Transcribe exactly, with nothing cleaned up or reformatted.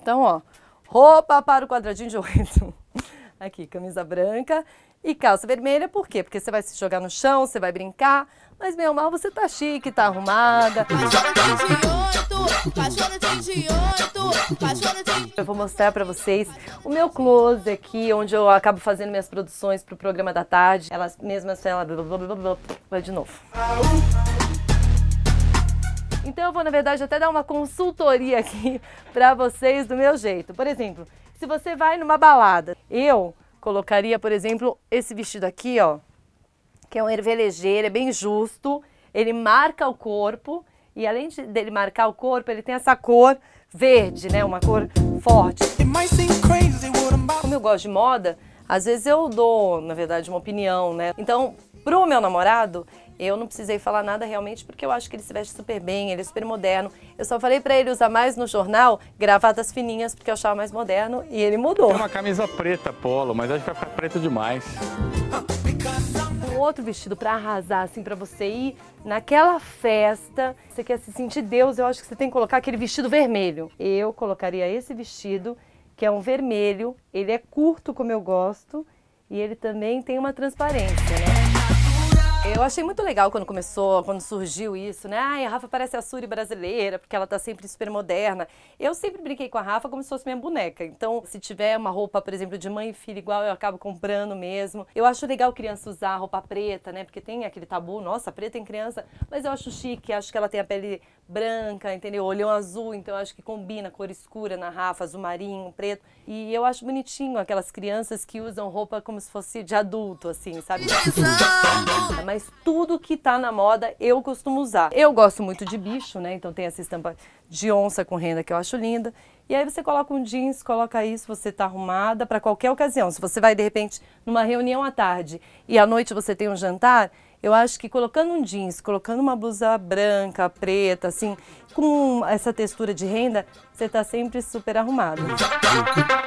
Então, ó, roupa para o quadradinho de oito. Aqui, camisa branca e calça vermelha. Por quê? Porque você vai se jogar no chão, você vai brincar. Mas, meu mal, você tá chique, tá arrumada. Eu vou mostrar pra vocês o meu close aqui, onde eu acabo fazendo minhas produções pro programa da tarde. Elas mesmas, ela... vai de novo. Então eu vou, na verdade, até dar uma consultoria aqui pra vocês do meu jeito. Por exemplo, se você vai numa balada, eu colocaria, por exemplo, esse vestido aqui, ó, que é um ervelejeiro, é bem justo, ele marca o corpo e além de, dele marcar o corpo, ele tem essa cor verde, né, uma cor forte. Como eu gosto de moda, às vezes eu dou, na verdade, uma opinião, né? Então, pro meu namorado, eu não precisei falar nada realmente porque eu acho que ele se veste super bem, ele é super moderno. Eu só falei pra ele usar mais no jornal gravatas fininhas porque eu achava mais moderno e ele mudou. Tem uma camisa preta polo, mas acho que vai ficar preto demais. Um outro vestido pra arrasar, assim, pra você ir naquela festa, você quer se sentir Deus, eu acho que você tem que colocar aquele vestido vermelho. Eu colocaria esse vestido, que é um vermelho, ele é curto como eu gosto e ele também tem uma transparência, né? Eu achei muito legal quando começou, quando surgiu isso, né? Ai, a Rafa parece a Suri brasileira, porque ela tá sempre super moderna. Eu sempre brinquei com a Rafa como se fosse minha boneca. Então, se tiver uma roupa, por exemplo, de mãe e filha igual, eu acabo comprando mesmo. Eu acho legal criança usar roupa preta, né? Porque tem aquele tabu, nossa, preta em criança. Mas eu acho chique, acho que ela tem a pele branca, entendeu? Olhão azul, então eu acho que combina cor escura na Rafa, azul marinho, preto. E eu acho bonitinho aquelas crianças que usam roupa como se fosse de adulto, assim, sabe? Mas tudo que tá na moda eu costumo usar. Eu gosto muito de bicho, né? Então tem essa estampa de onça com renda que eu acho linda. E aí você coloca um jeans, coloca isso, você tá arrumada para qualquer ocasião. Se você vai, de repente, numa reunião à tarde e à noite você tem um jantar, eu acho que colocando um jeans, colocando uma blusa branca, preta, assim, com essa textura de renda, você tá sempre super arrumada.